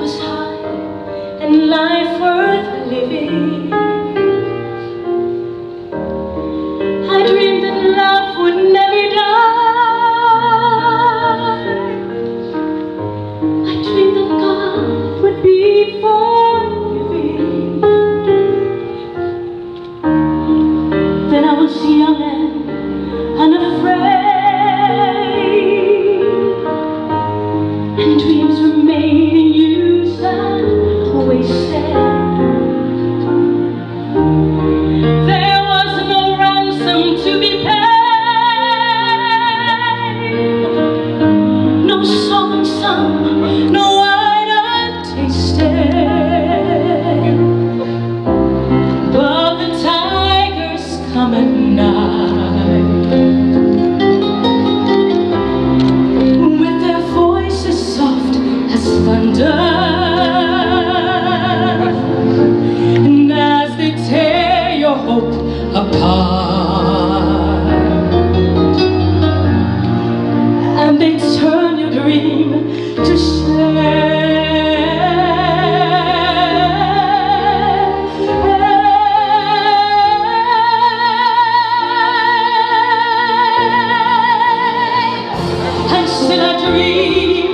was high and life worth living. I dreamed that love would never die. I dreamed that God would be forgiving. Then I was young and unafraid, and dreams were made and used, I always said. There was no ransom to be paid, no song sung, no wine untasted, but the tigers come at night with their voices soft as thunder, and as they tear your hope apart, and they turn your dream to shame. And still I dream